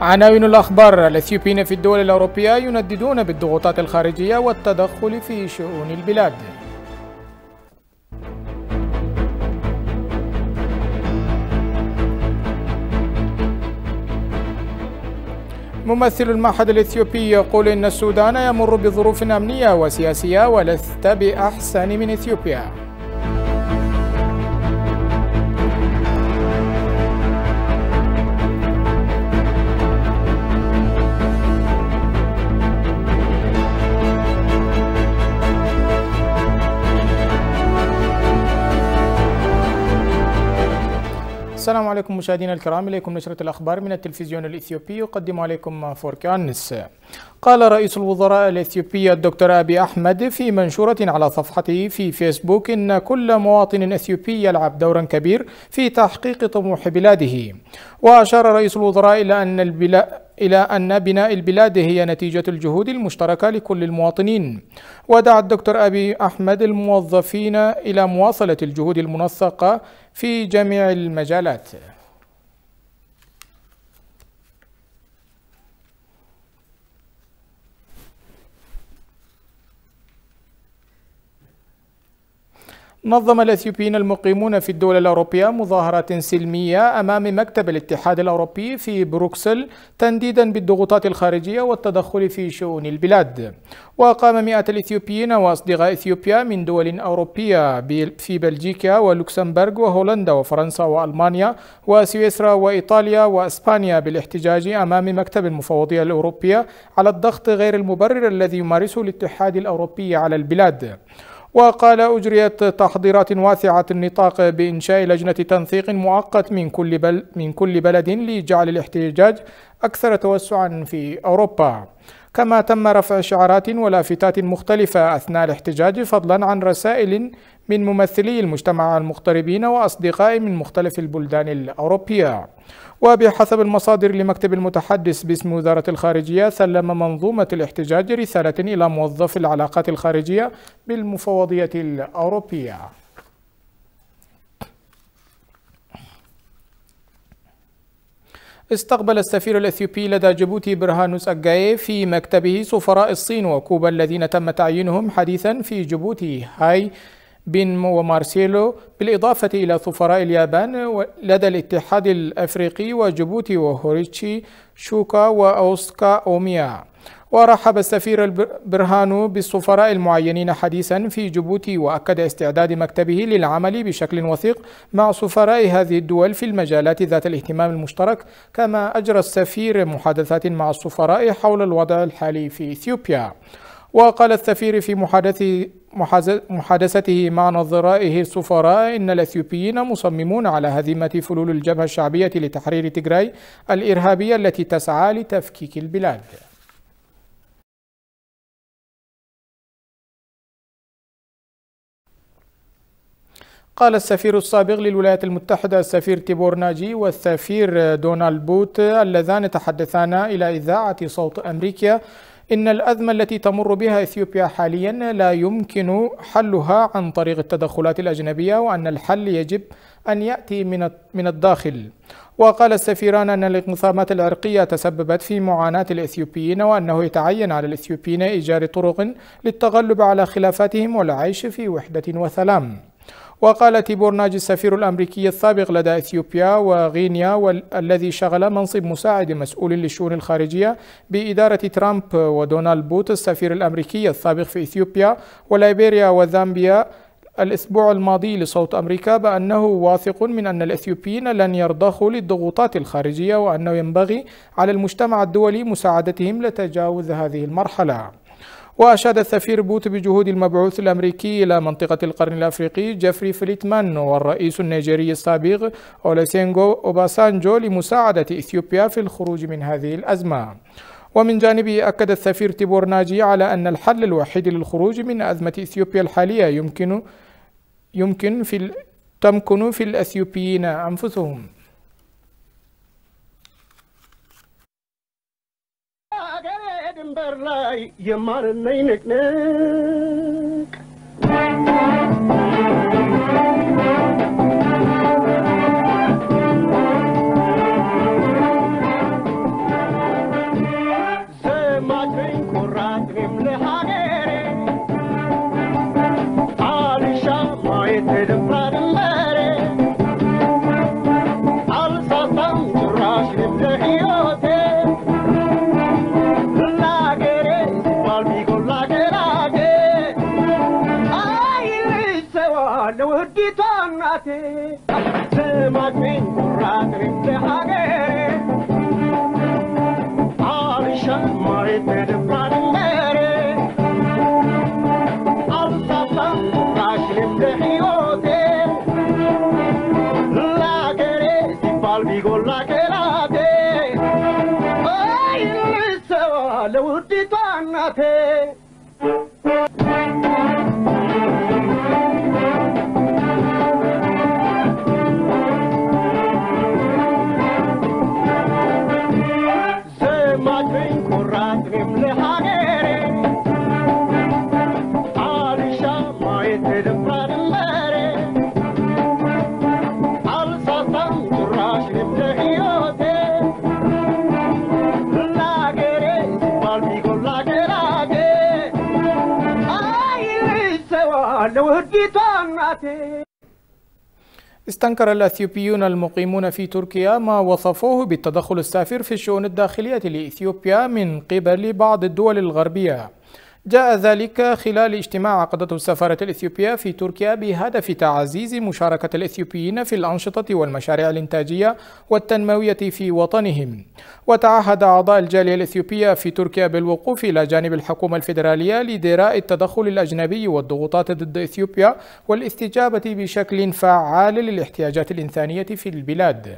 عناوين الأخبار: الإثيوبيين في الدول الأوروبية ينددون بالضغوطات الخارجية والتدخل في شؤون البلاد. ممثل المعهد الإثيوبي يقول إن السودان يمر بظروف أمنية وسياسية ولست بأحسن من إثيوبيا. السلام عليكم مشاهدينا الكرام، إليكم نشرة الأخبار من التلفزيون الإثيوبي، يقدم عليكم فوركانس. قال رئيس الوزراء الإثيوبي الدكتور أبي أحمد في منشورة على صفحته في فيسبوك إن كل مواطن إثيوبي يلعب دورا كبير في تحقيق طموح بلاده. وأشار رئيس الوزراء إلى أن بناء البلاد هي نتيجة الجهود المشتركة لكل المواطنين. ودعا الدكتور أبي أحمد الموظفين إلى مواصلة الجهود المنسقة في جميع المجالات. نظم الإثيوبيين المقيمون في الدول الأوروبية مظاهرات سلمية أمام مكتب الاتحاد الأوروبي في بروكسل تنديدا بالضغوطات الخارجية والتدخل في شؤون البلاد. وقام مئات الإثيوبيين وأصدقاء إثيوبيا من دول أوروبية في بلجيكا ولوكسمبورغ وهولندا وفرنسا وألمانيا وسويسرا وإيطاليا وأسبانيا بالاحتجاج أمام مكتب المفوضية الأوروبية على الضغط غير المبرر الذي يمارسه الاتحاد الأوروبي على البلاد. وقال أجريت تحضيرات واسعة النطاق بإنشاء لجنة تنسيق مؤقت من كل بلد لجعل الاحتجاج أكثر توسعا في أوروبا. كما تم رفع شعارات ولافتات مختلفة أثناء الاحتجاج، فضلا عن رسائل من ممثلي المجتمع المغتربين وأصدقاء من مختلف البلدان الأوروبية. وبحسب المصادر لمكتب المتحدث باسم وزارة الخارجية، سلم منظومة الاحتجاج رسالة إلى موظف العلاقات الخارجية بالمفوضية الأوروبية. استقبل السفير الإثيوبي لدى جيبوتي برهانوس أجاي في مكتبه سفراء الصين وكوبا الذين تم تعيينهم حديثا في جيبوتي هاي بن ومارسيلو، بالإضافة إلى سفراء اليابان لدى الاتحاد الأفريقي وجيبوتي وهوريتشي شوكا وأوسكا أوميا. ورحب السفير برهانو بالسفراء المعينين حديثا في جيبوتي، وأكد استعداد مكتبه للعمل بشكل وثيق مع سفراء هذه الدول في المجالات ذات الاهتمام المشترك. كما أجرى السفير محادثات مع السفراء حول الوضع الحالي في إثيوبيا. وقال السفير في محادثته مع نظرائه السفراء إن الإثيوبيين مصممون على هزيمة فلول الجبهة الشعبية لتحرير تيغراي الإرهابية التي تسعى لتفكيك البلاد. قال السفير السابق للولايات المتحدة السفير تيبور ناجي والسفير دونالد بوت اللذان تحدثان إلى إذاعة صوت أمريكا إن الأزمة التي تمر بها إثيوبيا حاليا لا يمكن حلها عن طريق التدخلات الأجنبية، وأن الحل يجب أن يأتي من الداخل. وقال السفيران أن الانقسامات العرقية تسببت في معاناة الإثيوبيين، وأنه يتعين على الإثيوبيين إيجاد طرق للتغلب على خلافاتهم والعيش في وحدة وسلام. وقال تيبور ناجي السفير الأمريكي السابق لدى إثيوبيا وغينيا والذي شغل منصب مساعد مسؤول للشؤون الخارجية بإدارة ترامب، ودونالد بوت السفير الأمريكي السابق في إثيوبيا وليبيريا وزامبيا الأسبوع الماضي لصوت أمريكا بأنه واثق من أن الإثيوبيين لن يرضخوا للضغوطات الخارجية، وأنه ينبغي على المجتمع الدولي مساعدتهم لتجاوز هذه المرحلة. وأشاد السفير بوت بجهود المبعوث الأمريكي إلى منطقة القرن الأفريقي جيفري فليتمان والرئيس النيجيري السابق أوليسينغو أوباسانجو لمساعدة إثيوبيا في الخروج من هذه الأزمة. ومن جانبه أكد السفير تيبور ناجي على أن الحل الوحيد للخروج من أزمة إثيوبيا الحالية تمكن في الإثيوبيين أنفسهم. استنكر الأثيوبيون المقيمون في تركيا ما وصفوه بالتدخل السافر في الشؤون الداخلية لإثيوبيا من قبل بعض الدول الغربية. جاء ذلك خلال اجتماع عقدته السفارة الإثيوبية في تركيا بهدف تعزيز مشاركة الإثيوبيين في الأنشطة والمشاريع الإنتاجية والتنموية في وطنهم. وتعهد أعضاء الجالية الإثيوبية في تركيا بالوقوف إلى جانب الحكومة الفيدرالية لدراء التدخل الأجنبي والضغوطات ضد إثيوبيا والاستجابة بشكل فعال للاحتياجات الإنسانية في البلاد.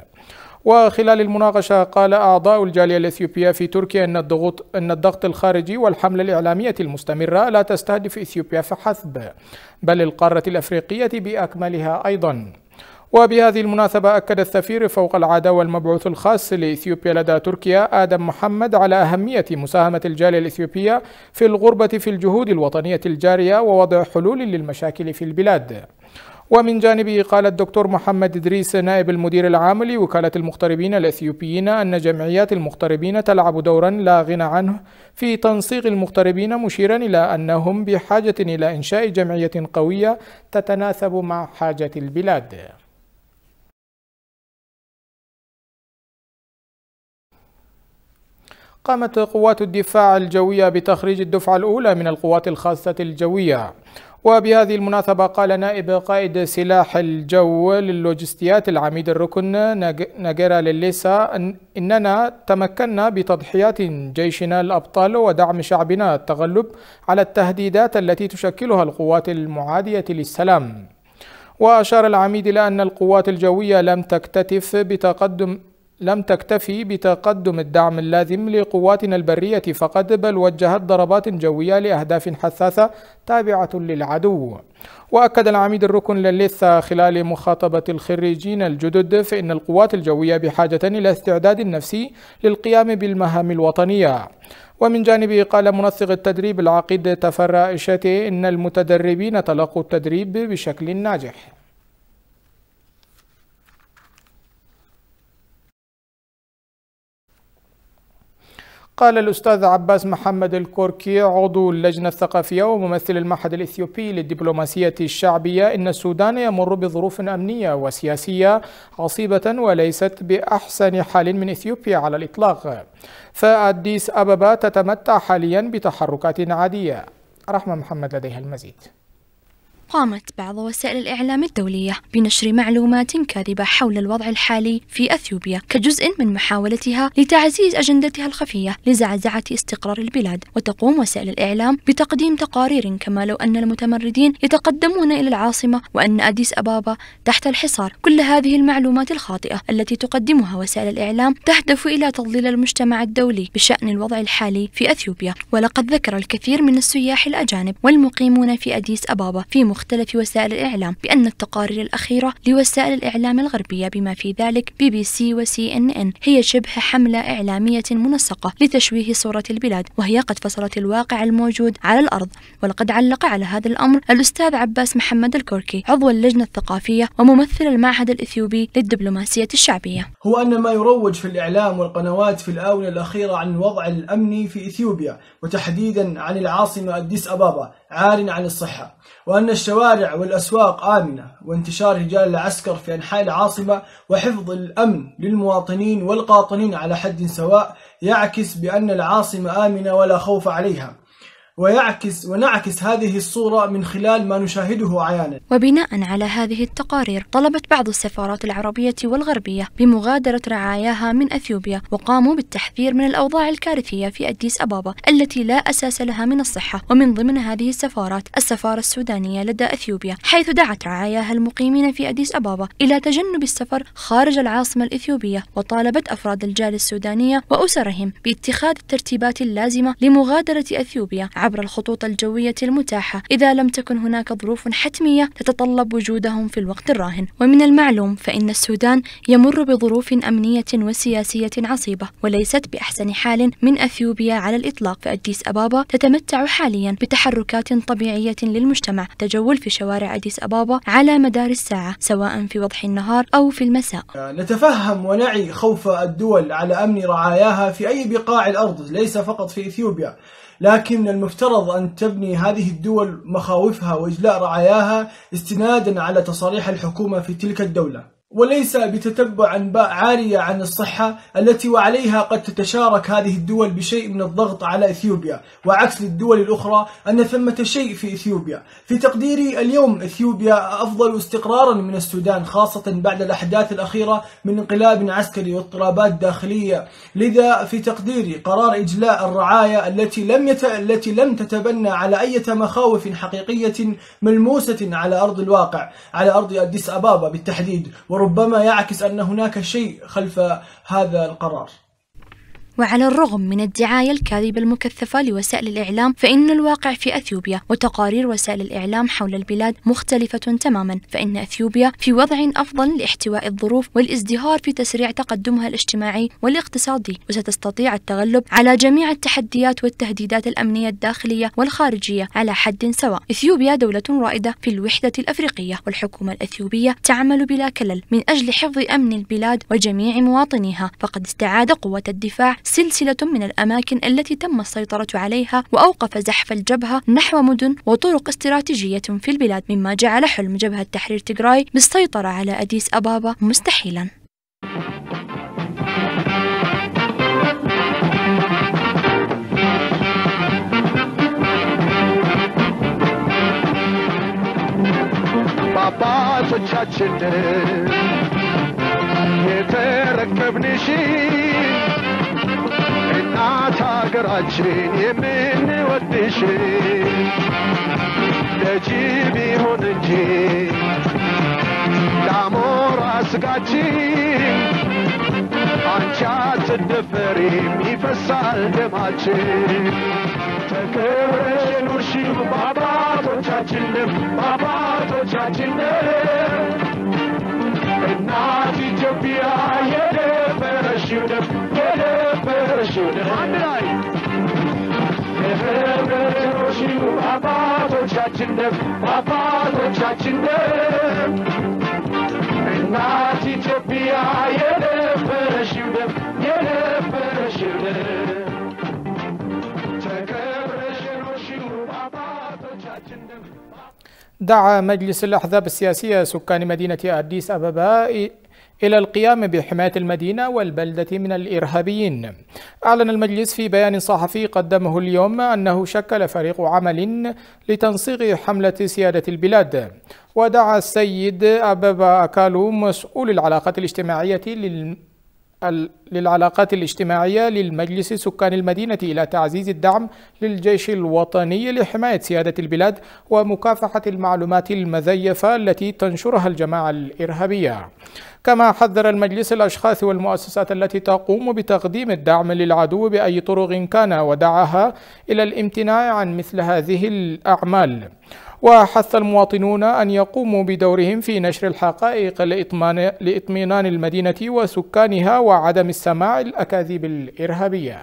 وخلال المناقشة قال أعضاء الجالية الإثيوبية في تركيا أن الضغط الخارجي والحملة الإعلامية المستمرة لا تستهدف إثيوبيا فحسب، بل القارة الأفريقية بأكملها أيضا. وبهذه المناسبة أكد السفير فوق العادة والمبعوث الخاص لإثيوبيا لدى تركيا آدم محمد على أهمية مساهمة الجالية الإثيوبية في الغربة في الجهود الوطنية الجارية ووضع حلول للمشاكل في البلاد. ومن جانبه قال الدكتور محمد إدريس نائب المدير العام لوكالة المغتربين الإثيوبيين أن جمعيات المغتربين تلعب دورا لا غنى عنه في تنسيق المغتربين، مشيرا إلى أنهم بحاجة إلى إنشاء جمعية قوية تتناسب مع حاجة البلاد. قامت قوات الدفاع الجوية بتخريج الدفعة الأولى من القوات الخاصة الجوية. وبهذه المناسبة قال نائب قائد سلاح الجو للوجستيات العميد الركن ناجيرا لليسا إننا تمكنا بتضحيات جيشنا الأبطال ودعم شعبنا التغلب على التهديدات التي تشكلها القوات المعادية للسلام. وأشار العميد إلى أن القوات الجوية لم تكتفي بتقدم الدعم اللازم لقواتنا البرية فقط، بل وجهت ضربات جوية لأهداف حساسة تابعة للعدو. وأكد العميد الركن لليثا خلال مخاطبة الخريجين الجدد فإن القوات الجوية بحاجة إلى استعداد نفسي للقيام بالمهام الوطنية. ومن جانبه قال منسق التدريب العقيد تفرع إشاتي إن المتدربين تلقوا التدريب بشكل ناجح. قال الأستاذ عباس محمد الكوركي عضو اللجنة الثقافية وممثل المعهد الإثيوبي للدبلوماسية الشعبية إن السودان يمر بظروف أمنية وسياسية عصيبة وليست بأحسن حال من إثيوبيا على الإطلاق، فأديس أبابا تتمتع حاليا بتحركات عادية. رحمة محمد لديها المزيد. قامت بعض وسائل الإعلام الدولية بنشر معلومات كاذبة حول الوضع الحالي في أثيوبيا كجزء من محاولتها لتعزيز أجندتها الخفية لزعزعة استقرار البلاد. وتقوم وسائل الإعلام بتقديم تقارير كما لو أن المتمردين يتقدمون إلى العاصمة وأن أديس أبابا تحت الحصار. كل هذه المعلومات الخاطئة التي تقدمها وسائل الإعلام تهدف إلى تضليل المجتمع الدولي بشأن الوضع الحالي في أثيوبيا. ولقد ذكر الكثير من السياح الأجانب والمقيمون في أديس أبابا في مختلف وسائل الإعلام بأن التقارير الأخيرة لوسائل الإعلام الغربية بما في ذلك BBC وCNN هي شبه حملة إعلامية منسقة لتشويه صورة البلاد، وهي قد فصلت الواقع الموجود على الأرض. ولقد علق على هذا الأمر الأستاذ عباس محمد الكوركي عضو اللجنة الثقافية وممثل المعهد الإثيوبي للدبلوماسية الشعبية، هو أن ما يروج في الإعلام والقنوات في الآونة الأخيرة عن الوضع الأمني في إثيوبيا وتحديدا عن العاصمة أديس أبابا عار عن الصحة، وأن الشوارع والأسواق آمنة، وانتشار رجال العسكر في أنحاء العاصمة وحفظ الأمن للمواطنين والقاطنين على حد سواء يعكس بأن العاصمة آمنة ولا خوف عليها. ونعكس هذه الصورة من خلال ما نشاهده عيانا. وبناء على هذه التقارير طلبت بعض السفارات العربية والغربية بمغادرة رعاياها من أثيوبيا، وقاموا بالتحذير من الأوضاع الكارثية في أديس أبابا التي لا أساس لها من الصحة. ومن ضمن هذه السفارات السفارة السودانية لدى أثيوبيا، حيث دعت رعاياها المقيمين في أديس أبابا إلى تجنب السفر خارج العاصمة الإثيوبية، وطالبت أفراد الجالية السودانية وأسرهم باتخاذ الترتيبات اللازمة لمغادرة أثيوبيا عبر الخطوط الجوية المتاحة إذا لم تكن هناك ظروف حتمية تتطلب وجودهم في الوقت الراهن. ومن المعلوم فإن السودان يمر بظروف أمنية وسياسية عصيبة وليست بأحسن حال من أثيوبيا على الإطلاق، فأديس أبابا تتمتع حاليا بتحركات طبيعية للمجتمع، تجول في شوارع أديس أبابا على مدار الساعة سواء في وضح النهار أو في المساء. نتفهم ونعي خوف الدول على أمن رعاياها في أي بقاع الأرض، ليس فقط في إثيوبيا، لكن من المفترض أن تبني هذه الدول مخاوفها وإجلاء رعاياها استنادا على تصاريح الحكومة في تلك الدولة، وليس بتتبع أنباء عارية عن الصحة التي وعليها قد تتشارك هذه الدول بشيء من الضغط على إثيوبيا، وعكس للدول الأخرى أن ثمة شيء في إثيوبيا. في تقديري اليوم إثيوبيا أفضل استقرارا من السودان، خاصة بعد الأحداث الأخيرة من انقلاب عسكري واضطرابات داخلية. لذا في تقديري قرار إجلاء الرعاية التي لم تتبنى على أي مخاوف حقيقية ملموسة على أرض الواقع، على أرض أديس أبابا بالتحديد، وربما يعكس أن هناك شيء خلف هذا القرار. وعلى الرغم من الدعاية الكاذبة المكثفة لوسائل الإعلام، فإن الواقع في أثيوبيا وتقارير وسائل الإعلام حول البلاد مختلفة تماما، فإن أثيوبيا في وضع أفضل لاحتواء الظروف والازدهار في تسريع تقدمها الاجتماعي والاقتصادي، وستستطيع التغلب على جميع التحديات والتهديدات الأمنية الداخلية والخارجية على حد سواء. إثيوبيا دولة رائدة في الوحدة الأفريقية، والحكومة الأثيوبية تعمل بلا كلل من أجل حفظ أمن البلاد وجميع مواطنيها، فقد استعاد قوة الدفاع سلسلة من الأماكن التي تم السيطرة عليها، وأوقف زحف الجبهة نحو مدن وطرق استراتيجية في البلاد، مما جعل حلم جبهة تحرير تيغراي بالسيطرة على أديس أبابا مستحيلا. እናት ሀገራችን የምንወድሽ ለጅብ ይሁን እንጂ ለአሞራ ስጋችን አንቺ አትደፈሪም ይፈሳል ደማችን። ተከብረሽ ኑርሺው በአባቶቻችን ደም በአባቶቻችን ደም እናት ኢትዮጵያ የደፈረሽው ደም የደፈረሽው ደም አንድ ላይ የደፈረሽው አባቶቻችን ደም አባቶቻችን ደም እናት ኢትዮጵያ የደፈረሽው ደም የደፈረሽው ደም ተከብረሽ ኑርሺው አባቶቻችን ደም። دعا مجلس الأحزاب السياسية سكان مدينة أديس أبابا إلى القيام بحماية المدينة والبلدة من الإرهابيين. أعلن المجلس في بيان صحفي قدمه اليوم أنه شكل فريق عمل لتنسيق حملة سيادة البلاد. ودعا السيد أبابا أكالو مسؤول للعلاقات الاجتماعية للمجلس سكان المدينة إلى تعزيز الدعم للجيش الوطني لحماية سيادة البلاد ومكافحة المعلومات المزيفة التي تنشرها الجماعة الإرهابية. كما حذر المجلس الأشخاص والمؤسسات التي تقوم بتقديم الدعم للعدو بأي طرق كان، ودعاها إلى الامتناع عن مثل هذه الأعمال. وحث المواطنون أن يقوموا بدورهم في نشر الحقائق لإطمئنان المدينة وسكانها وعدم السماع الأكاذيب الإرهابية.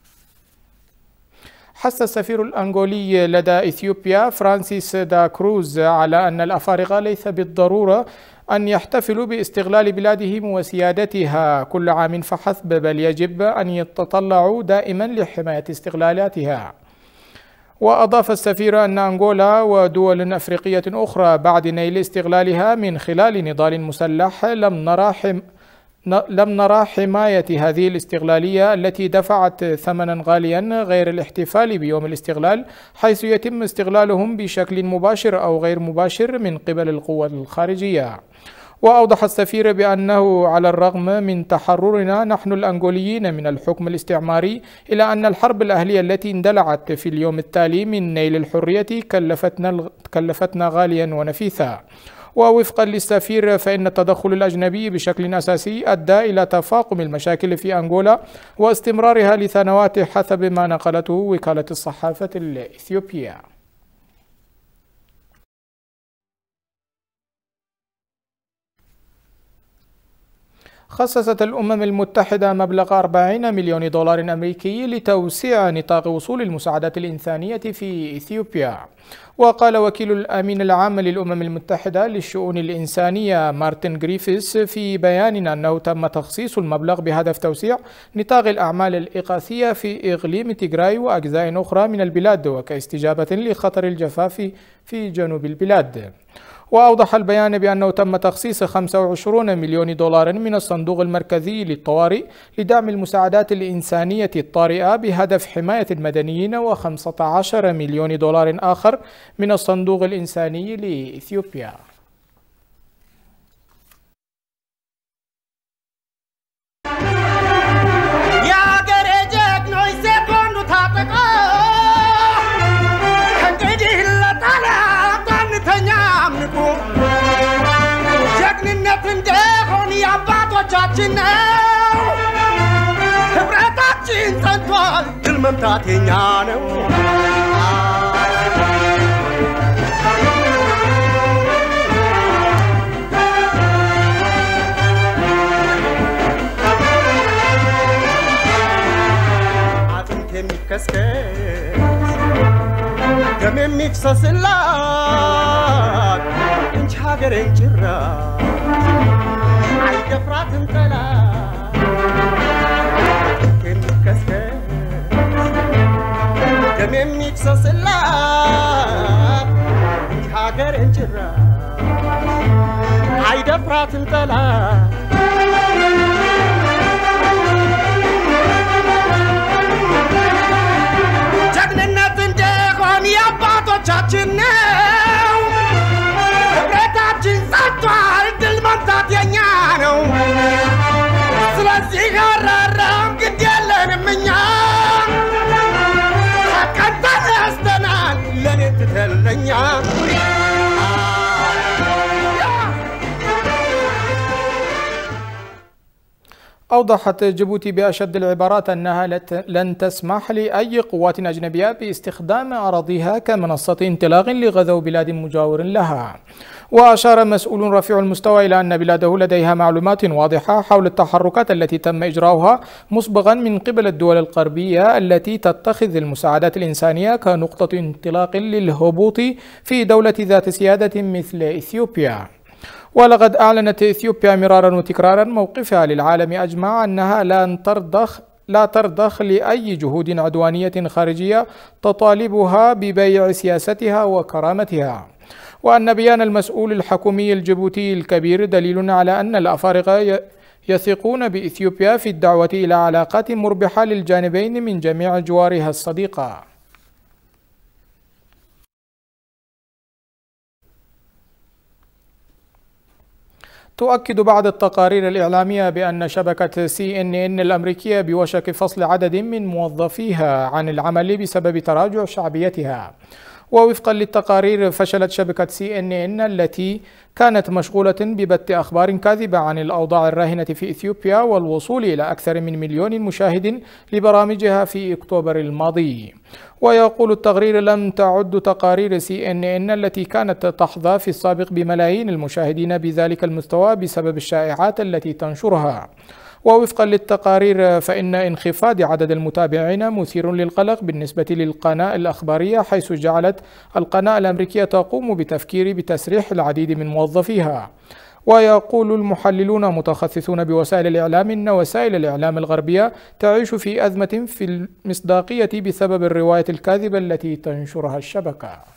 حث السفير الأنغولي لدى إثيوبيا فرانسيس دا كروز على أن الأفارقة ليس بالضرورة أن يحتفلوا باستغلال بلادهم وسيادتها كل عام فحسب، بل يجب أن يتطلعوا دائما لحماية استغلالاتها. وأضاف السفير أن أنغولا ودول أفريقية أخرى بعد نيل استغلالها من خلال نضال مسلح لم لم نرى حماية هذه الاستغلالية التي دفعت ثمنا غاليا غير الاحتفال بيوم الاستغلال، حيث يتم استغلالهم بشكل مباشر أو غير مباشر من قبل القوى الخارجية. وأوضح السفير بأنه على الرغم من تحررنا نحن الأنغوليين من الحكم الاستعماري، إلا أن الحرب الأهلية التي اندلعت في اليوم التالي من نيل الحرية كلفتنا غاليا ونفيسا. ووفقا للسفير فإن التدخل الأجنبي بشكل أساسي أدى إلى تفاقم المشاكل في أنغولا واستمرارها لسنوات حسب ما نقلته وكالة الصحافة الإثيوبية. خصصت الأمم المتحدة مبلغ 40 مليون دولار أمريكي لتوسيع نطاق وصول المساعدات الإنسانية في إثيوبيا. وقال وكيل الأمين العام للأمم المتحدة للشؤون الإنسانية مارتن غريفيث في بيان أنه تم تخصيص المبلغ بهدف توسيع نطاق الأعمال الإغاثية في إقليم تيغراي وأجزاء أخرى من البلاد، وكاستجابة لخطر الجفاف في جنوب البلاد. وأوضح البيان بأنه تم تخصيص 25 مليون دولار من الصندوق المركزي للطوارئ لدعم المساعدات الإنسانية الطارئة بهدف حماية المدنيين، و15 مليون دولار آخر من الصندوق الإنساني لإثيوبيا. አባቶቻችን ነው ህብረታችን ጸንቷል ድል መምታት የኛ ነው አጥንት የሚከስከስ ደም የሚፍሰስላት እንጂ ሀገሬን ጭራ አይደፍራትም ጠላት የሚከስከስ ደም የሚፍሰስላት እንጂ ሀገሬን ጭራ አይደፍራትም ጠላት ጀግንነት እንደሆን የአባቶቻችን ነው ህብረታችን ጸንቷል ድል መምታት የኛ ነው ስለዚህ አራራም ግድ የለንም እኛ ተቀንተን ያስተናል ለኔ ትተለኛ أوضحت جيبوتي بأشد العبارات أنها لن تسمح لأي قوات أجنبية باستخدام أراضيها كمنصة انطلاق لغزو بلاد مجاور لها. وأشار مسؤول رفيع المستوى إلى أن بلاده لديها معلومات واضحة حول التحركات التي تم إجراؤها مسبقا من قبل الدول الغربية التي تتخذ المساعدات الإنسانية كنقطة انطلاق للهبوط في دولة ذات سيادة مثل إثيوبيا. ولقد أعلنت إثيوبيا مرارا وتكرارا موقفها للعالم أجمع أنها لا ترضخ لأي جهود عدوانية خارجية تطالبها ببيع سياستها وكرامتها. وأن بيان المسؤول الحكومي الجيبوتي الكبير دليل على أن الأفارقة يثقون بإثيوبيا في الدعوة إلى علاقات مربحة للجانبين من جميع جوارها الصديقة. تؤكد بعض التقارير الإعلامية بأن شبكة CNN الأمريكية بوشك فصل عدد من موظفيها عن العمل بسبب تراجع شعبيتها. ووفقا للتقارير فشلت شبكة CNN التي كانت مشغولة ببث أخبار كاذبة عن الأوضاع الراهنة في إثيوبيا والوصول إلى أكثر من 1,000,000 مشاهد لبرامجها في أكتوبر الماضي. ويقول التقرير لم تعد تقارير CNN التي كانت تحظى في السابق بملايين المشاهدين بذلك المستوى بسبب الشائعات التي تنشرها. ووفقا للتقارير فإن انخفاض عدد المتابعين مثير للقلق بالنسبة للقناة الأخبارية، حيث جعلت القناة الأمريكية تقوم بتفكير بتسريح العديد من موظفيها. ويقول المحللون متخصصون بوسائل الإعلام إن وسائل الإعلام الغربية تعيش في أزمة في المصداقية بسبب الرواية الكاذبة التي تنشرها الشبكة.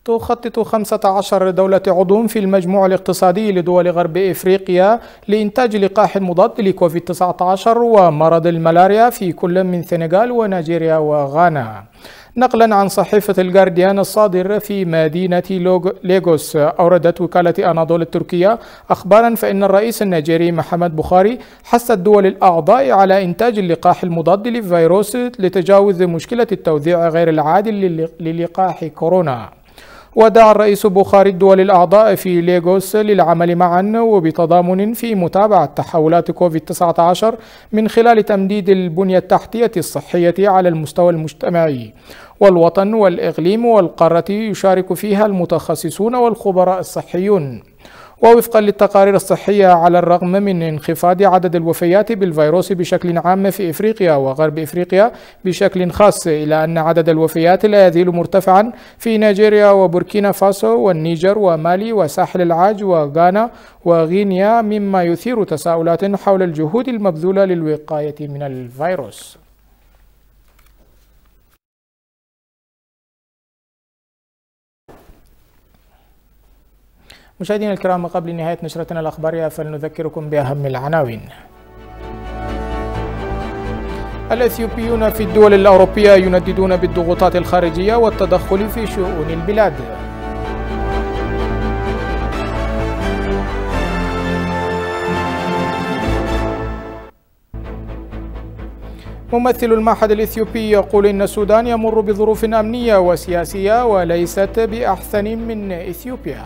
تخطط 15 دولة عضو في المجموع الاقتصادي لدول غرب إفريقيا لإنتاج لقاح مضاد لكوفيد-19 ومرض الملاريا في كل من سنغال ونيجيريا وغانا. نقلا عن صحيفة الجارديان الصادر في مدينة ليغوس، أوردت وكالة أناضول التركية أخبارا فإن الرئيس النيجيري محمد بوخاري حث الدول الأعضاء على إنتاج اللقاح المضاد للفيروس لتجاوز مشكلة التوزيع غير العادل للقاح كورونا. ودعا الرئيس بوخاري الدول الأعضاء في ليغوس للعمل معا وبتضامن في متابعة تحولات كوفيد-19 من خلال تمديد البنية التحتية الصحية على المستوى المجتمعي والوطن والإقليم والقارة، يشارك فيها المتخصصون والخبراء الصحيون. ووفقا للتقارير الصحية، على الرغم من انخفاض عدد الوفيات بالفيروس بشكل عام في إفريقيا وغرب إفريقيا بشكل خاص، إلى أن عدد الوفيات لا يزال مرتفعا في نيجيريا وبوركينا فاسو والنيجر ومالي وساحل العاج وغانا وغينيا، مما يثير تساؤلات حول الجهود المبذولة للوقاية من الفيروس. مشاهدينا الكرام، قبل نهاية نشرتنا الأخبارية فلنذكركم بأهم العناوين. الإثيوبيون في الدول الأوروبية ينددون بالضغوطات الخارجية والتدخل في شؤون البلاد. ممثل المعهد الإثيوبي يقول إن السودان يمر بظروف أمنية وسياسية وليست بأحسن من إثيوبيا.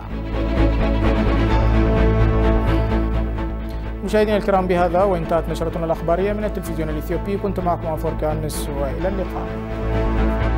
مشاهدينا الكرام، بهذا وانتهت نشرتنا الأخبارية من التلفزيون الإثيوبي. كنت معكم أفوركا النس، وإلى اللقاء.